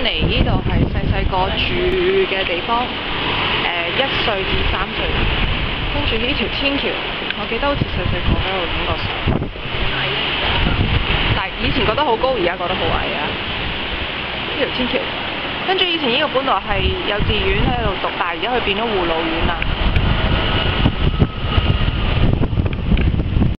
嚟呢度係細個住嘅地方，1歲至3歲，跟住呢條天橋，我記得好似細個喺度影過相。但係以前覺得好高，而家覺得好矮啊！呢條天橋，跟住以前呢個本來係幼稚園喺度讀，但係而家佢變咗護老院啦。